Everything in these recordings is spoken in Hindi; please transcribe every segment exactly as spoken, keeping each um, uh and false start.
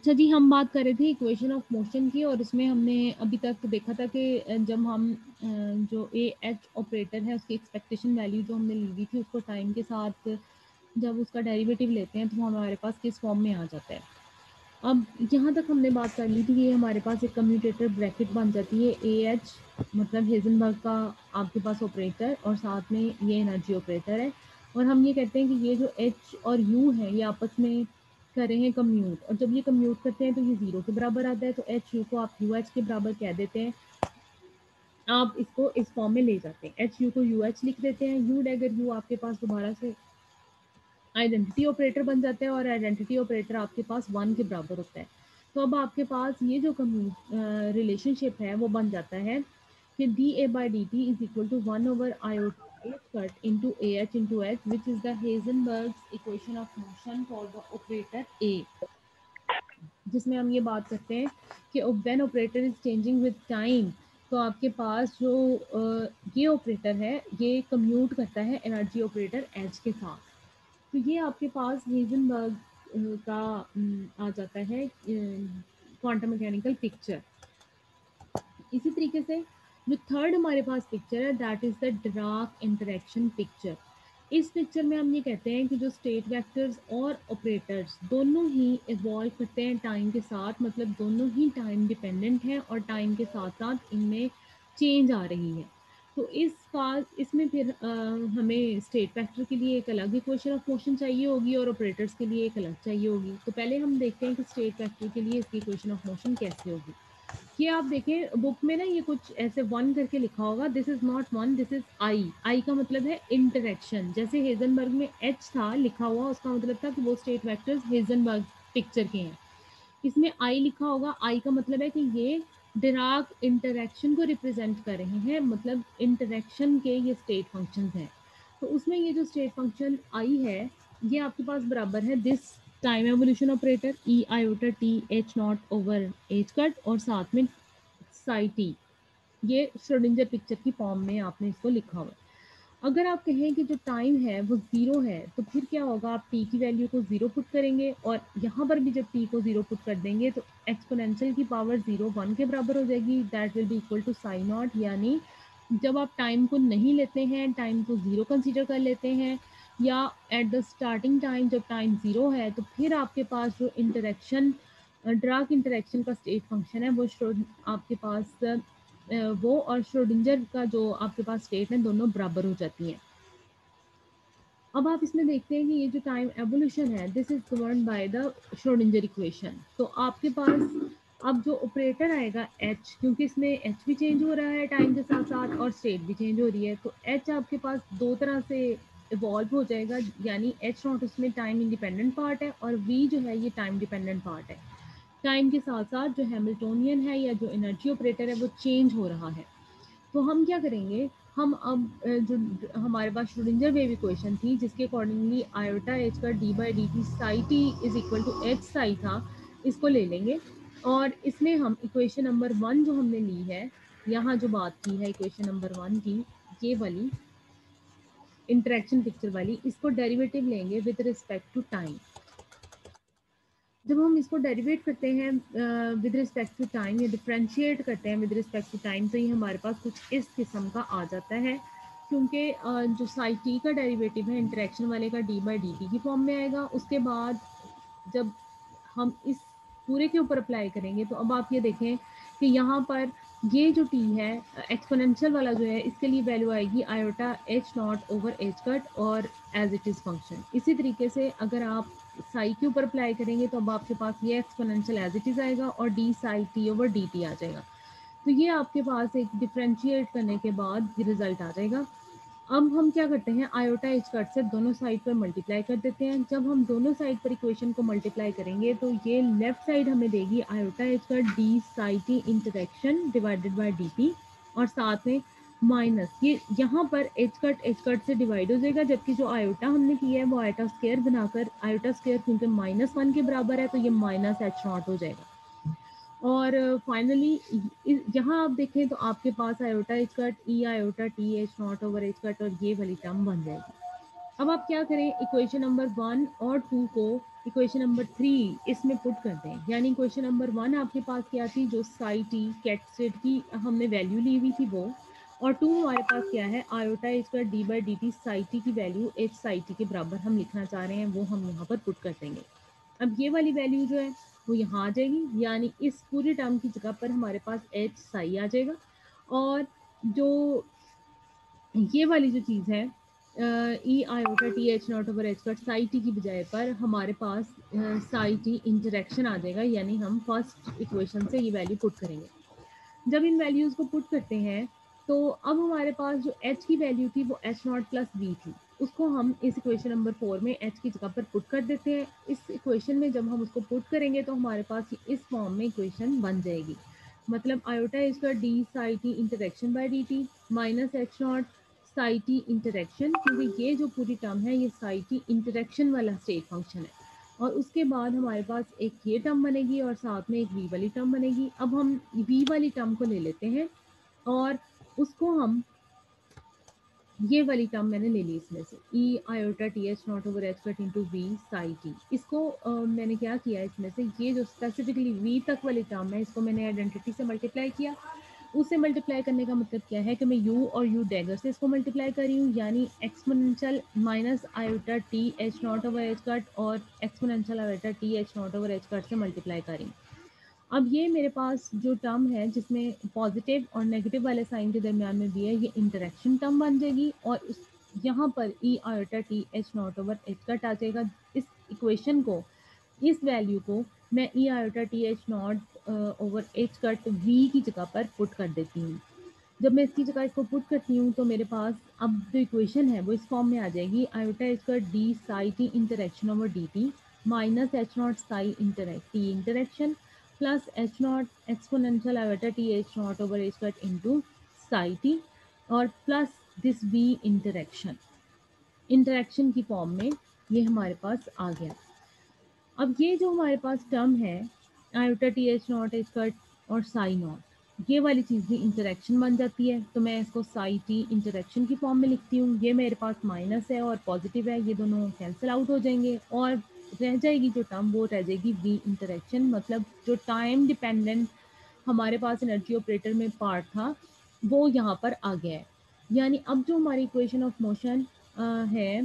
अच्छा जी, हम बात कर रहे थे इक्वेशन ऑफ मोशन की और इसमें हमने अभी तक देखा था कि अ, जब हम अ, जो ए एच ऑपरेटर है उसकी एक्सपेक्टेशन वैल्यू जो हमने ली हुई थी उसको टाइम के साथ जब उसका डेरिवेटिव लेते हैं तो वो हमारे पास किस फॉर्म में आ जाता है। अब यहाँ तक हमने बात कर ली थी कि हमारे पास एक कम्यूटेटर ब्रैकेट बन जाती है ए एच मतलब हेज़नबर्ग का आपके पास ऑपरेटर और साथ में ये एनर्जी ऑपरेटर है और हम ये कहते हैं कि ये जो एच और यू है ये आपस में कर रहे हैं कम्यूट और जब ये कम्यूट करते हैं तो ये ज़ीरो के बराबर आता है तो एच यू को आप यू एच के बराबर कह देते हैं। आप इसको इस फॉर्म में ले जाते हैं, एच यू को यू एच लिख देते हैं। यू डैगर यू आपके पास दोबारा से आइडेंटिटी ऑपरेटर बन जाता है और आइडेंटिटी ऑपरेटर आपके पास वन के बराबर होता है। तो अब आपके पास ये जो रिलेशनशिप है वो बन जाता है कि D A by D T is equal to one over iota H cut into A H into H which is the Heisenberg's equation of motion for the operator A, जिसमें हम ये बात करते हैं कि when operator is changing with time तो आपके पास जो अ, ये ऑपरेटर है ये कम्यूट करता है एनर्जी ऑपरेटर एच के साथ। तो ये आपके पास हेज़नबर्ग अ, का उम, आ जाता है क्वांटम मैकेनिकल पिक्चर। इसी तरीके से जो थर्ड हमारे पास पिक्चर है that is the Dirac interaction picture. इस पिक्चर में हम ये कहते हैं कि जो स्टेट वेक्टर्स और ऑपरेटर्स दोनों ही इवॉल्व करते हैं टाइम के साथ, मतलब दोनों ही टाइम डिपेंडेंट हैं और टाइम के साथ साथ इनमें चेंज आ रही है। तो इस का इसमें फिर अ, हमें स्टेट वेक्टर के लिए एक अलग इक्वेशन ऑफ मोशन चाहिए होगी और ऑपरेटर्स के लिए एक अलग चाहिए होगी। तो पहले हम देखते हैं कि स्टेट वेक्टर के लिए इसकी इक्वेशन ऑफ मोशन कैसे होगी। ये आप देखें बुक में ना ये कुछ ऐसे वन करके लिखा होगा, this is not one this is I. I का मतलब है इंटरेक्शन, जैसे हेजनबर्ग में एच था लिखा हुआ उसका मतलब था कि वो स्टेट वेक्टर्स हेजनबर्ग पिक्चर के हैं। इसमें आई लिखा होगा, आई का मतलब है कि ये डिराक इंटरेक्शन को रिप्रेजेंट कर रहे हैं, मतलब इंटरेक्शन के ये स्टेट फंक्शन हैं। तो उसमें ये जो स्टेट फंक्शन आई है ये आपके पास बराबर है this time evolution operator E iota T H not over H cut और साथ में साई टी, ये श्रोडिंजर पिक्चर की फॉर्म में आपने इसको लिखा हुआ है। अगर आप कहें कि जो टाइम है वो ज़ीरो है तो फिर क्या होगा, आप टी की वैल्यू को ज़ीरो पुट करेंगे और यहाँ पर भी जब टी को ज़ीरो पुट कर देंगे तो एक्सपोनेंशियल की पावर ज़ीरो वन के बराबर हो जाएगी, that will be equal to sine not. यानी जब आप टाइम को नहीं लेते हैं, टाइम को ज़ीरो कंसीडर कर लेते हैं या एट द स्टार्टिंग टाइम जब टाइम ज़ीरो है तो फिर आपके पास जो इंटरेक्शन ड्राक इंटरेक्शन का स्टेट फंक्शन है वो श्रोड आपके पास अ, वो और श्रोडिंजर का जो आपके पास स्टेट है दोनों बराबर हो जाती हैं। अब आप इसमें देखते हैं कि ये जो टाइम एवोल्यूशन है this is govern by the Schrodinger equation. तो आपके पास अब जो ऑपरेटर आएगा एच, क्योंकि इसमें एच भी चेंज हो रहा है टाइम के साथ साथ और स्टेट भी चेंज हो रही है, तो एच आपके पास दो तरह से इवॉल्व हो जाएगा, यानी एच नॉट उसमें टाइम इंडिपेंडेंट पार्ट है और वी जो है ये टाइम डिपेंडेंट पार्ट है। टाइम के साथ साथ जो हैमिल्टोनियन है या जो एनर्जी ऑपरेटर है वो चेंज हो रहा है। तो हम क्या करेंगे, हम अब अ, जो ड- हमारे पास श्रोडिंगर वेव इक्वेशन थी जिसके अकॉर्डिंगली आयोटा एच का D by D T psi T is equal to H psi था, इसको ले लेंगे और इसमें हम इक्वेशन नंबर वन जो हमने ली है, यहाँ जो बात की है इक्वेशन नंबर वन की, ये वाली इंटरेक्शन पिक्चर वाली, इसको डेरिवेटिव लेंगे विद रिस्पेक्ट टू टाइम। जब हम इसको डेरिवेट करते हैं विद रिस्पेक्ट टू टाइम या डिफरेंशिएट करते हैं विद रिस्पेक्ट टू टाइम तो ये हमारे पास कुछ इस किस्म का आ जाता है, क्योंकि अ, जो साई टी का डेरिवेटिव है इंटरेक्शन वाले का डी बाई डी टी की फॉर्म में आएगा। उसके बाद जब हम इस पूरे के ऊपर अप्लाई करेंगे तो अब आप ये देखें कि यहाँ पर ये जो टी है एक्सपोनेंशियल वाला जो है इसके लिए वैल्यू आएगी iota H not over H cut और एज इट इज़ फंक्शन। इसी तरीके से अगर आप साई के ऊपर अप्लाई करेंगे तो अब आपके पास ये एक्सपोनेंशियल एज इट इज़ आएगा और D psi T over D T आ जाएगा। तो ये आपके पास एक डिफ्रेंशिएट करने के बाद रिजल्ट आ जाएगा। अब हम क्या करते हैं, आयोटा एच कट से दोनों साइड पर मल्टीप्लाई कर देते हैं। जब हम दोनों साइड पर इक्वेशन को मल्टीप्लाई करेंगे तो ये लेफ्ट साइड हमें देगी iota H cut D psi T interaction divided by D T और साथ में माइनस ये यहाँ पर एच कट एच कट से डिवाइड हो जाएगा, जबकि जो आयोटा हमने किया है वो आयोटा स्क्वायर बनाकर आयोटा स्क्वायर क्योंकि माइनस वन के बराबर है तो ये माइनस एच नॉट हो जाएगा। और फाइनली यहाँ आप देखें तो आपके पास iota H cut E iota T H not over H cut और ये वाली टर्म बन जाएगी। अब आप क्या करें, इक्वेशन नंबर वन और टू को इक्वेशन नंबर थ्री इसमें पुट करते हैं, यानी इक्वेशन नंबर वन आपके पास क्या थी, जो साई टी कैट स्टेट की हमने वैल्यू ली हुई थी वो, और टू हमारे पास क्या है, iota square D by D T psi T की वैल्यू एच साई टी के बराबर हम लिखना चाह रहे हैं, वो हम यहाँ पर पुट कर देंगे। अब ये वाली वैल्यू जो है वो यहाँ आ जाएगी, यानी इस पूरे टर्म की जगह पर हमारे पास एच साई आ जाएगा, और जो ये वाली जो चीज़ है E iota T H not over H cut psi T की बजाय पर हमारे पास साई टी इंटरेक्शन आ जाएगा, यानी हम फर्स्ट इक्वेशन से ये वैल्यू पुट करेंगे। जब इन वैल्यूज़ को पुट करते हैं तो अब हमारे पास जो h की वैल्यू थी वो एच नॉट प्लस बी थी, उसको हम इस इक्वेशन नंबर फोर में h की जगह पर पुट कर देते हैं। इस इक्वेशन में जब हम उसको पुट करेंगे तो हमारे पास इस फॉर्म में इक्वेशन बन जाएगी, मतलब iota square D psi T interaction by D T minus H not psi T interaction, क्योंकि ये जो पूरी टर्म है ये साई टी इंटरेक्शन वाला स्टेट फंक्शन है, और उसके बाद हमारे पास एक ये टर्म बनेगी और साथ में एक वी वाली टर्म बनेगी। अब हम वी वाली टर्म को ले लेते हैं और उसको हम, ये वाली टर्म मैंने ले ली इसमें से, E iota T H not over H cut into V psi T, इसको अ, मैंने क्या किया इसमें से, ये जो स्पेसिफिकली वी तक वाली टर्म है इसको मैंने आइडेंटिटी से मल्टीप्लाई किया। उसे मल्टीप्लाई करने का मतलब क्या है कि मैं u और u डैगर से इसको मल्टीप्लाई कर रही हूँ, यानी exponential minus iota T H not over H cut और exponential iota T H not over H cut से मल्टीप्लाई कर रही हूँ। अब ये मेरे पास जो टर्म है जिसमें पॉजिटिव और नेगेटिव वाले साइन के दरमियान में भी है, ये इंटरेक्शन टर्म बन जाएगी, और इस यहाँ पर E iota T H not over H cut आ जाएगा। इस इक्वेशन को, इस वैल्यू को मैं E iota T H not over H cut V की जगह पर पुट कर देती हूँ। जब मैं इसकी जगह इसको पुट करती हूँ तो मेरे पास अब जो इक्वेशन है वो इस फॉर्म में आ जाएगी, आयोटा इसका D psi T interaction over D T minus H not psi interact T interaction plus H not exponential iota T H not over H cut into psi T, और plus this V interaction, interaction की फॉर्म में ये हमारे पास आ गया। अब ये जो हमारे पास टर्म है iota T H not H cut और साई नॉट, ये वाली चीज़ भी इंटरेक्शन बन जाती है, तो मैं इसको साई टी इंटरेक्शन की फॉर्म में लिखती हूँ। ये मेरे पास माइनस है और पॉजिटिव है, ये दोनों कैंसिल आउट हो जाएंगे और रह जाएगी जो टर्म वो रह जाएगी वी इंटरेक्शन, मतलब जो टाइम डिपेंडेंट हमारे पास एनर्जी ऑपरेटर में पार्ट था वो यहाँ पर आ गया है। यानी अब जो हमारी इक्वेशन ऑफ मोशन है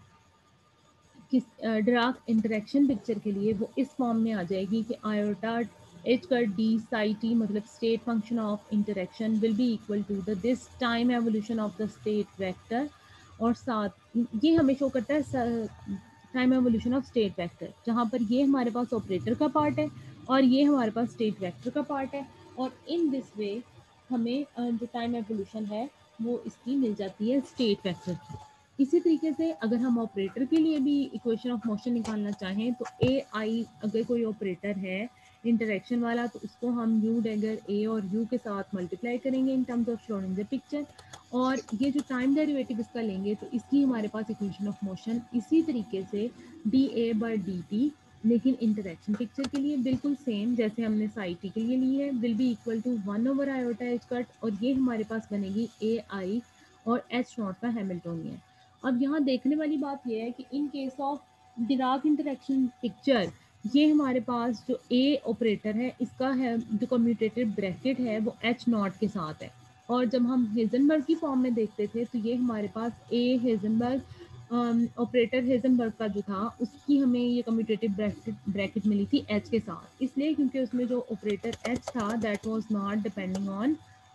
किस डिराक इंटरेक्शन पिक्चर के लिए, वो इस फॉर्म में आ जाएगी कि आयोटा एच कर डी साई टी, मतलब state function of interaction will be equal to the this time evolution of the state vector, और साथ ये हमें शो करता है time evolution of state vector, जहाँ पर ये हमारे पास ऑपरेटर का पार्ट है और ये हमारे पास स्टेट वेक्टर का पार्ट है, और इन दिस वे हमें अ, जो टाइम एवोल्यूशन है वो इसकी मिल जाती है स्टेट वेक्टर की। इसी तरीके से अगर हम ऑपरेटर के लिए भी इक्वेशन ऑफ मोशन निकालना चाहें तो ए आई अगर कोई ऑपरेटर है इंटरेक्शन वाला, तो उसको हम यू डैगर ए और यू के साथ मल्टीप्लाई करेंगे in terms of Schrodinger picture, और ये जो टाइम डेरिवेटिव इसका लेंगे तो इसकी हमारे पास इक्वेशन ऑफ मोशन इसी तरीके से D A by D T, लेकिन इंटरेक्शन पिक्चर के लिए बिल्कुल सेम जैसे हमने साई टी के लिए ली है, will be equal to one over iota H cut, और ये हमारे पास बनेगी ए आई और एच नॉट का हैमिल्टोनियन। अब यहाँ देखने वाली बात यह है कि in case of Dirac interaction picture, ये हमारे पास जो ए ऑपरेटर है इसका है जो कम्यूटेटिव ब्रैकेट है वो एच नॉट के साथ है, और जब हम हेजनबर्ग की फॉर्म में देखते थे तो ये हमारे पास ए हेजनबर्ग ऑपरेटर हेजनबर्ग का जो था उसकी हमें ये कम्यूटेटिव ब्रैकेट ब्रैकेट मिली थी एच के साथ, इसलिए क्योंकि उसमें जो ऑपरेटर एच था that was not depending on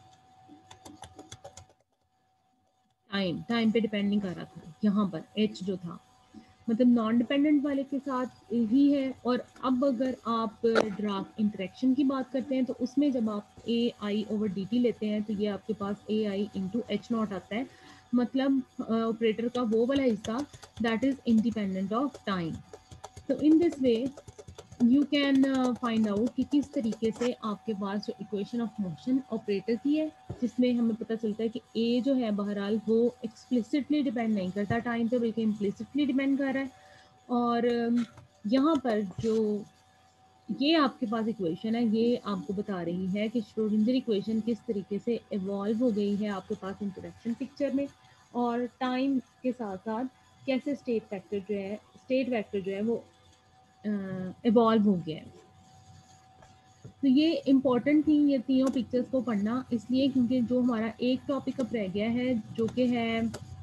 time, time पे डिपेंड नहीं कर रहा था, यहाँ पर एच जो था मतलब नॉन डिपेंडेंट वाले के साथ ही है। और अब अगर आप ड्राक इंटरेक्शन की बात करते हैं तो उसमें जब आप A I over D T लेते हैं तो ये आपके पास A I into H not आता है, मतलब ऑपरेटर का वो वाला हिस्सा that is independent of time. तो in this way you can find out कि किस तरीके से आपके पास जो इक्वेशन ऑफ मोशन ऑपरेटर की है, जिसमें हमें पता चलता है कि ए जो है बहरहाल वो एक्सप्लिसिटली डिपेंड नहीं करता टाइम पे, बल्कि इम्प्लिसिटली डिपेंड कर रहा है, और um, यहाँ पर जो ये आपके पास इक्वेशन है ये आपको बता रही है कि श्रोडिंगर इक्वेशन किस तरीके से इवॉल्व हो गई है आपके पास इंटरेक्शन पिक्चर में, और टाइम के साथ साथ कैसे स्टेट फैक्टर जो है स्टेट वेक्टर जो है वो इवॉल्व हो गया है। तो ये इम्पोर्टेंट थी ये तीनों पिक्चर्स को पढ़ना, इसलिए क्योंकि जो हमारा एक टॉपिक अब रह गया है जो कि है